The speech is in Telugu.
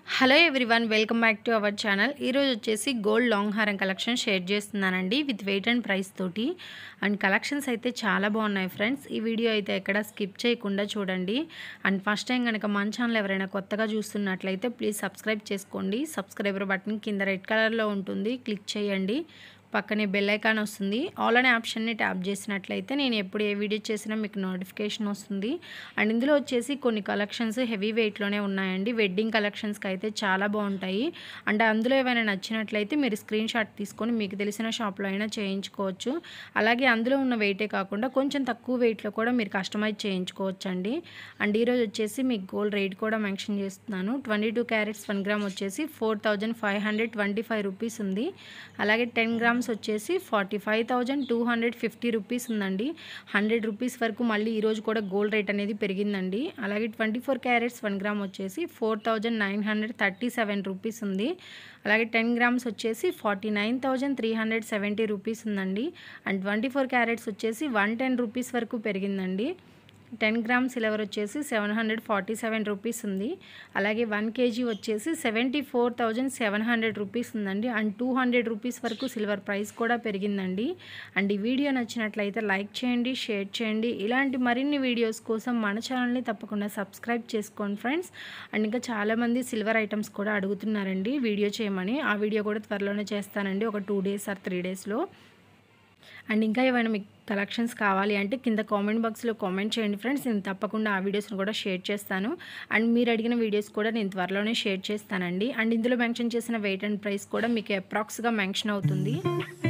Hello everyone, welcome back to our channel. ఈరోజు వచ్చేసి గోల్డ్ లాంగ్ హారం కలెక్షన్ షేర్ చేస్తున్నానండి విత్ వెయిట్ అండ్ ప్రైస్ తోటి. అండ్ కలెక్షన్స్ అయితే చాలా బాగున్నాయి ఫ్రెండ్స్. ఈ వీడియో అయితే ఎక్కడ స్కిప్ చేయకుండా చూడండి. అండ్ ఫస్ట్ టైం కనుక మన ఛానల్ ఎవరైనా కొత్తగా చూస్తున్నట్లయితే ప్లీజ్ సబ్స్క్రైబ్ చేసుకోండి. సబ్స్క్రైబర్ బటన్ కింద రెడ్ కలర్లో ఉంటుంది, క్లిక్ చేయండి. పక్కనే బెల్ ఐకాన్ వస్తుంది. ఆల్ అనే ఆప్షన్ని ట్యాప్ చేసినట్లయితే నేను ఎప్పుడు ఏ వీడియో చేసినా మీకు నోటిఫికేషన్ వస్తుంది. అండ్ ఇందులో వచ్చేసి కొన్ని కలెక్షన్స్ హెవీ వెయిట్లోనే ఉన్నాయండి. వెడ్డింగ్ కలెక్షన్స్కి అయితే చాలా బాగుంటాయి. అంటే అందులో ఏమైనా నచ్చినట్లయితే మీరు స్క్రీన్ షాట్ తీసుకొని మీకు తెలిసిన షాప్లో అయినా చేయించుకోవచ్చు. అలాగే అందులో ఉన్న వెయిటే కాకుండా కొంచెం తక్కువ వెయిట్లో కూడా మీరు కస్టమైజ్ చేయించుకోవచ్చు అండి. అండ్ ఈరోజు వచ్చేసి మీకు గోల్డ్ రేట్ కూడా మెన్షన్ చేస్తున్నాను. 22 క్యారెట్స్ 1 గ్రామ్ వచ్చేసి 4525 రూపీస్ ఉంది. అలాగే 10 గ్రామ్స్ వచ్చేసి 45,250 రూపీస్ ఉందండి. 100 రూపీస్ వరకు మళ్ళీ ఈరోజు కూడా గోల్డ్ రేట్ అనేది పెరిగిందండి. అలాగే 24 క్యారెట్స్ 1 గ్రామ్ వచ్చేసి 4,937 రూపీస్ ఉంది. అలాగే 10 గ్రామ్స్ వచ్చేసి 49,370 రూపీస్ ఉందండి. అండ్ 24 క్యారెట్స్ వచ్చేసి 110 రూపీస్ వరకు పెరిగిందండి. 10 గ్రామ్ సిల్వర్ వచ్చేసి 747 రూపీస్ ఉంది. అలాగే 1 కేజీ వచ్చేసి 74,700 రూపీస్ ఉందండి. అండ్ 200 రూపీస్ వరకు సిల్వర్ ప్రైస్ కూడా పెరిగిందండి. అండ్ ఈ వీడియో నచ్చినట్లయితే లైక్ చేయండి, షేర్ చేయండి. ఇలాంటి మరిన్ని వీడియోస్ కోసం మన ఛానల్ని తప్పకుండా సబ్స్క్రైబ్ చేసుకోండి ఫ్రెండ్స్. అండ్ ఇంకా చాలామంది సిల్వర్ ఐటమ్స్ కూడా అడుగుతున్నారండి వీడియో చేయమని. ఆ వీడియో కూడా త్వరలోనే చేస్తానండి, ఒక 2 days or 3 daysలో. అండ్ ఇంకా ఏమైనా మీకు కలెక్షన్స్ కావాలి అంటే కింద కామెంట్ బాక్స్లో కామెంట్ చేయండి ఫ్రెండ్స్. నేను తప్పకుండా ఆ వీడియోస్ని కూడా షేర్ చేస్తాను. అండ్ మీరు అడిగిన వీడియోస్ కూడా నేను త్వరలోనే షేర్ చేస్తానండి. అండ్ ఇందులో మెన్షన్ చేసిన వెయిట్ అండ్ ప్రైస్ కూడా మీకు అప్రాక్స్గా మెన్షన్ అవుతుంది.